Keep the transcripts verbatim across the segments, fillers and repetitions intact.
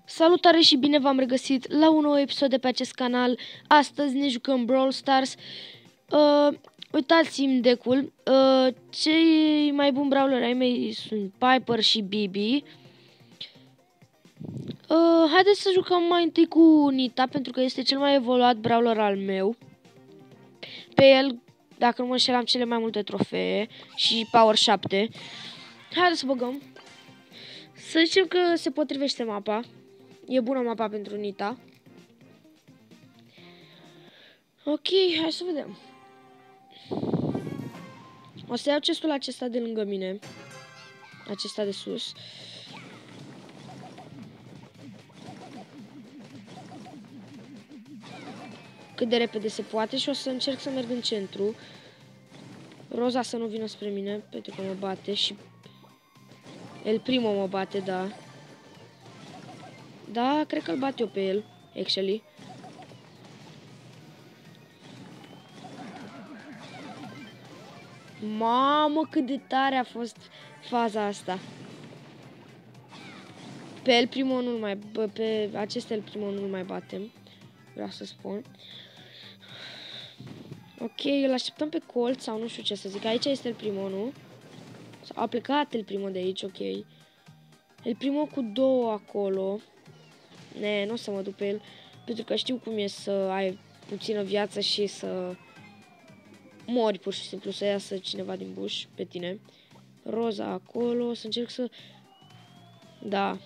Salutare și bine v-am regăsit la un nou episod de pe acest canal. Astăzi ne jucăm Brawl Stars. Uh, Uitați-mi deck-ul. Uh, cei mai buni brawler ai mei sunt Piper și Bibi. Uh, haideți să jucăm mai întâi cu Nita, pentru că este cel mai evoluat brawler al meu. Pe el, dacă nu mă înșel, am cele mai multe trofee și Power șapte. Haideți să băgăm. Să zicem că se potrivește mapa. E bună mapa pentru Nita. Ok, hai să vedem. O să iau chestul acesta de lângă mine. Acesta de sus. Cât de repede se poate și o să încerc să merg în centru. Roza să nu vină spre mine, pentru că mă bate și... El Primo mă bate, da. Da, cred că îl bat eu pe el, actually. Mamă, cât de tare a fost faza asta. Pe El Primo nu-l mai... Pe acest El Primo nu-l mai batem. Vreau să spun. Ok, îl așteptăm pe colț sau nu știu ce să zic. Aici este El Primo, nu? A plecat El Primo de aici, ok. El Primo cu două acolo. Ne, nu o să mă duc pe el. Pentru că știu cum e să ai puțină viață și să mori pur și simplu, să iasă cineva din buș pe tine. Roza acolo, să încerc să... Da.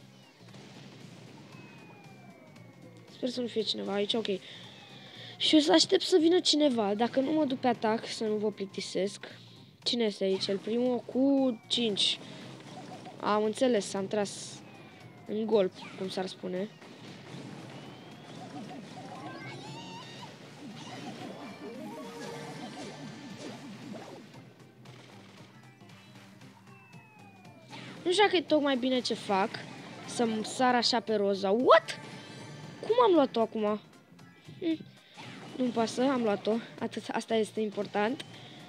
Sper să nu fie cineva aici, ok. Și o să aștept să vină cineva. Dacă nu mă duc pe atac, să nu vă plictisesc. Cine este aici? El Primo cu cinci. Am înțeles, am tras în gol, cum s-ar spune. Nu știu dacă e tocmai bine ce fac, să-mi sar așa pe Roza. What? Cum am luat-o acum? Hm. Nu-mi pasă, am luat-o. Atât, asta este important.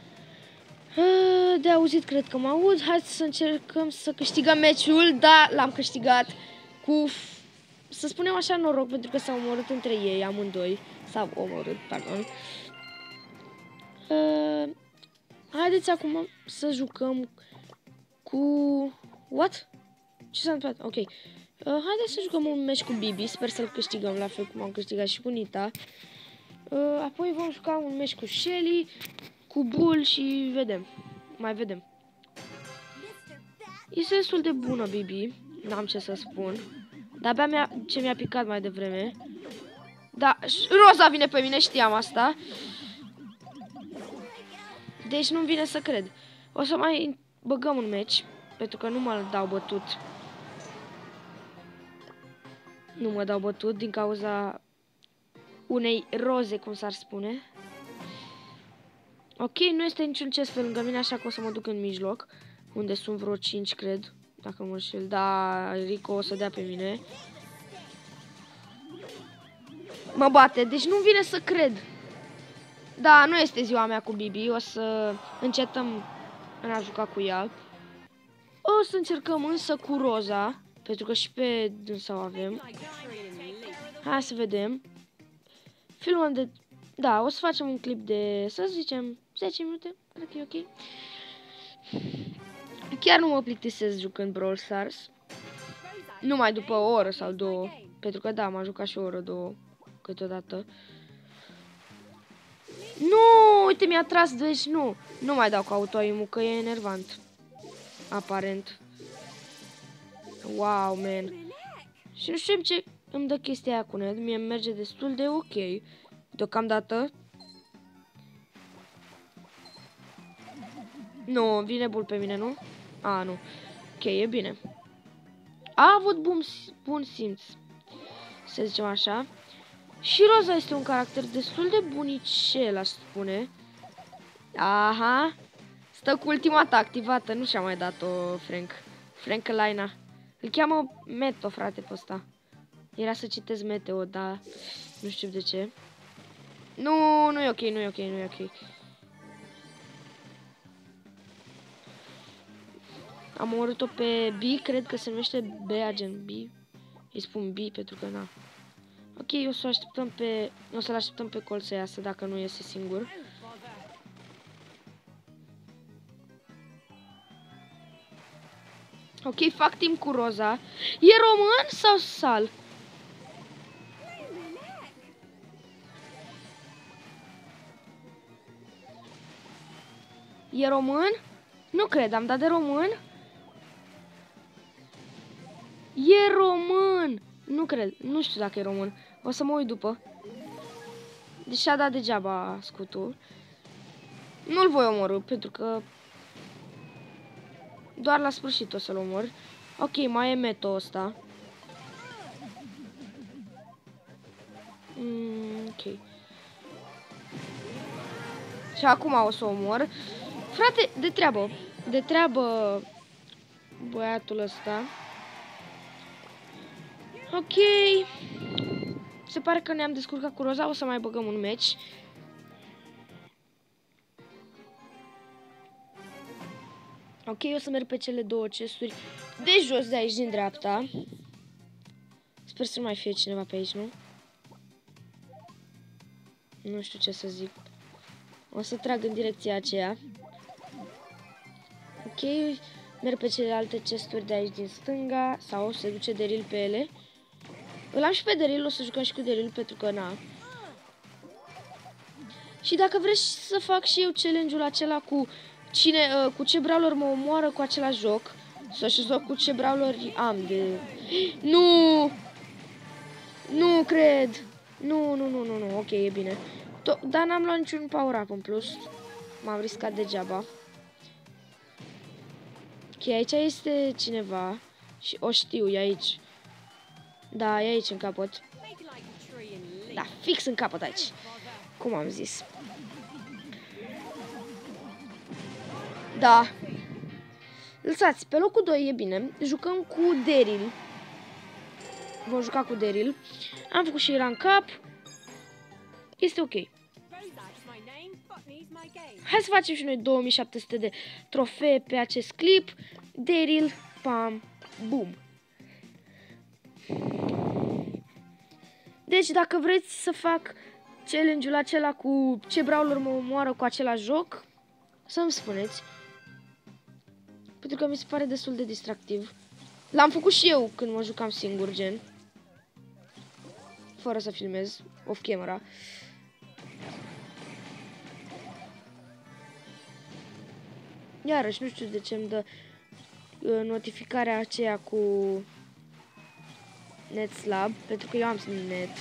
De auzit, cred că mă aud. Hai să încercăm să câștigăm meciul. Da, l-am câștigat. Cu, să spunem așa, noroc, pentru că s-au omorât între ei, amândoi. S-au omorât, pardon. Uh, haideți acum să jucăm cu... What? Ce s-a întâmplat? Ok. Uh, haideți să jucăm un meci cu Bibi. Sper să-l câștigăm, la fel cum am câștigat și cu Nita. Uh, apoi vom juca un meci cu Shelly, cu Bull și vedem. Mai vedem. Este destul de bună Bibi. N-am ce să spun. De-abia mi-a, ce mi-a picat mai devreme. Da, Roza vine pe mine, știam asta. Deci nu-mi vine să cred. O să mai băgăm un meci, pentru că nu mă dau bătut. Nu mă dau bătut din cauza unei roze, cum s-ar spune. Ok, nu este niciun chest pe lângă mine, așa că o să mă duc în mijloc, unde sunt vreo cinci, cred. Dacă mă înșel. Da, Rico o să dea pe mine. Mă bate, deci nu vine să cred. Da, nu este ziua mea cu Bibi, o să încetăm în a juca cu ea. O să încercăm însă cu Roza, pentru că și pe dânsa o avem. Hai să vedem. Filmăm de... Da, o să facem un clip de, să zicem, zece minute, cred că e ok. Chiar nu mă plictisesc jucând Brawl Stars. Numai după o oră sau două, pentru că da, m-am jucat și o oră, două, câteodată. Nu, uite, mi-a tras, deci nu. Nu mai dau cu autoimul, că e enervant. Aparent. Wow, man. Și nu știu ce îmi dă chestia aia cu Ned. Mie merge destul de ok. Deocamdată. Nu, vine Bull pe mine, nu? A, nu. Ok, e bine. A avut bun, bun simț, să zicem așa. Și Roza este un caracter destul de bunicel, aș spune. Aha. Stă cu ultima ta activată. Nu și-a mai dat-o Frank. Frank Laina. Îl cheamă Meto, frate, pe ăsta. Era să citesc Meteo, dar nu știu de ce. Nu, nu e ok, nu e ok, nu e ok. Am omorât-o pe B, cred că se numește B, agent B. Îi spun B pentru că na. Ok, o să așteptăm pe... O să-l așteptăm pe Colt să iasă dacă nu iese singur. Ok, fac timp cu Roza. E român sau sal? E român? Nu cred, am dat de român. E român! Nu cred, nu știu dacă e român. O să mă uit după. Deci a dat degeaba scutul. Nu-l voi omorâ, pentru că doar la sfârșit o să-l omor. Ok, mai e meto ăsta. Mm, ok. Și acum o să omor. Frate, de treabă. De treabă băiatul ăsta. Ok. Se pare că ne-am descurcat cu Roza. O să mai băgăm un match. Ok, o să merg pe cele două chesturi de jos, de aici, din dreapta. Sper să nu mai fie cineva pe aici, nu? Nu știu ce să zic. O să trag în direcția aceea. Ok, merg pe celelalte chesturi de aici din stânga. Sau se duce Daryl pe ele. Îl am și pe Daryl, o să jucăm și cu Daryl pentru că na. Și dacă vreți să fac și eu challenge-ul acela cu cine, uh, cu ce brawler mă omoară cu același joc. Să și joc cu ce brawler am de... Nu! Nu cred! Nu, nu, nu, nu, nu, ok, e bine. To Dar n-am luat niciun power-up în plus. M-am riscat degeaba. Ok, aici este cineva. Și o știu, e aici. Da, e aici în capăt. Da, fix în capăt aici. Cum am zis. Da. Lăsați, pe locul doi e bine. Jucăm cu Daryl. Vom juca cu Daryl. Am făcut și rank up. Este ok. Hai să facem și noi două mii șapte sute de trofee pe acest clip. Daryl, pam, boom. Deci dacă vreți să fac challenge-ul acela cu ce brawler mă omoară cu același joc, să-mi spuneți. Pentru că mi se pare destul de distractiv. L-am făcut și eu când mă jucam singur, gen. Fără să filmez, off camera. Iarăși, nu știu de ce îmi dă uh, notificarea aceea cu net slab, pentru că eu am net.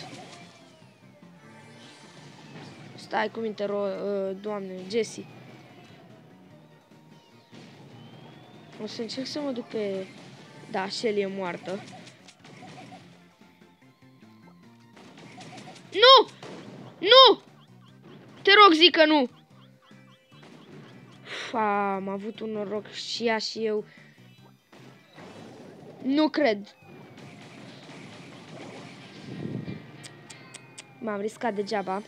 Stai cu minte, ro uh, doamne, Jessie. O să încerc să mă duc pe... Da, Shelly e moartă. Nu! Nu! Te rog, zic că nu! Uf, am avut un noroc și ea și eu. Nu cred. M-am riscat degeaba.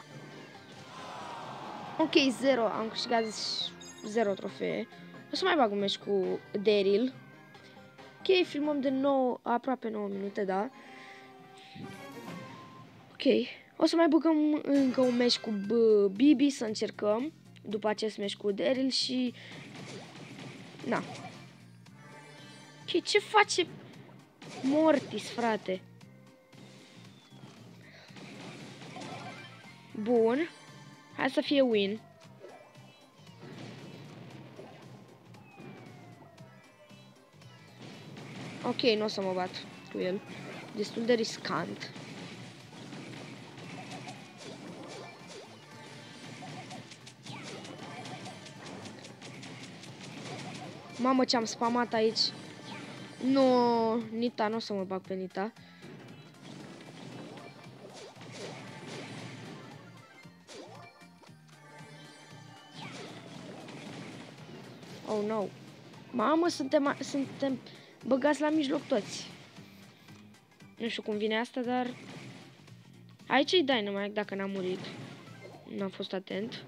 Ok, zero. Am câștigat zero trofee. O să mai bag un meci cu Daryl. Ok, filmăm de nou, aproape nouă minute, da? Ok. O să mai băgăm încă un meci cu Bibi să încercăm. După acest meci cu Daryl și... Na. Ok, ce face Mortis, frate? Bun. Hai să fie win. Ok, nu o să mă bat cu el. Destul de riscant. Mamă, ce-am spamat aici. Nu, Nita, nu o să mă bag pe Nita. Oh, no. Mamă, suntem, suntem băgați la mijloc toți. Nu știu cum vine asta, dar... Aici e Dynamite, dacă n-am murit. N-am fost atent.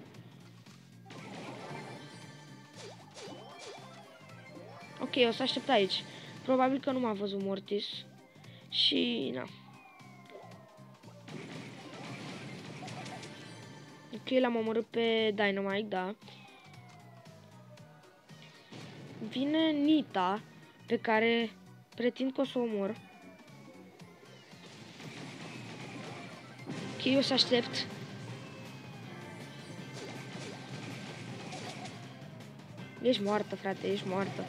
Ok, o să aștept aici. Probabil că nu m-a văzut Mortis. Și, na. Ok, l-am omorât pe Dynamite, da. Vine Nita, pe care pretind că o să o omor. Ok, eu să aștept. Ești moartă, frate, ești moartă.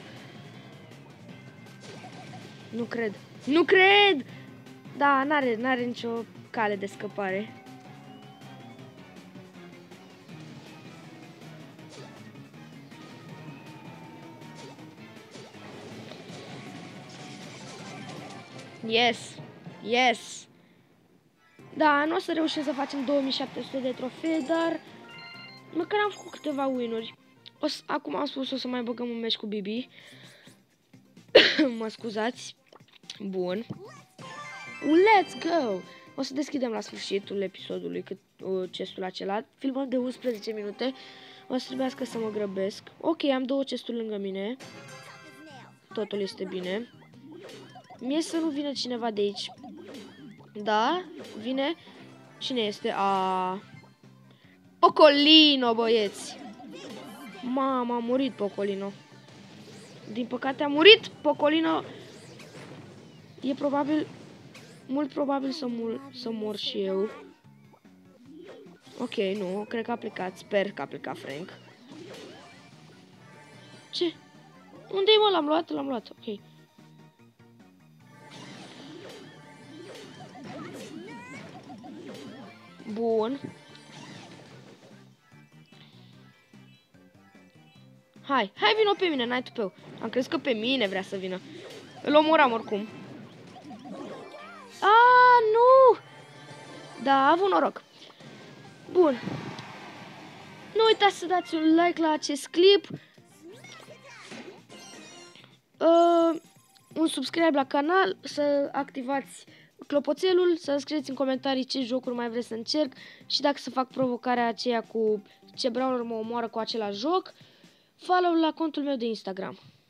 Nu cred. Nu cred! Da, n-are, n-are nicio cale de scăpare. Yes! Yes! Da, nu o să reușim să facem două mii șapte sute de trofee, dar măcar am făcut câteva win-uri. O să, acum am spus o să mai băgăm un meci cu Bibi. Mă scuzați. Bun. Let's go! O să deschidem la sfârșitul episodului cât, uh, chestul acela. Filmăm de unsprezece minute. O să trebuiască să mă grăbesc. Ok, am două chesturi lângă mine. Totul este bine. Mie să nu vină cineva de aici. Da, vine. Cine este? A... Pocolino, băieți! Mama, a murit Pocolino. Din păcate a murit Pocolino. E probabil... Mult probabil să, mul, să mor și eu. Ok, nu, cred că a plecat. Sper că a plecat Frank. Ce? Unde-i, mă? L-am luat? L-am luat, ok. Bun. Hai, hai vină pe mine, n-ai tupeu. Am crezut că pe mine vrea să vină. Îl omoram oricum. A, nu! Da, a avut noroc. Bun. Nu uitați să dați un like la acest clip. Uh, un subscribe la canal, să activați clopoțelul, să scrieți în comentarii ce jocuri mai vreți să încerc și dacă să fac provocarea aceea cu ce brawler mă omoară cu același joc. Follow la contul meu de Instagram.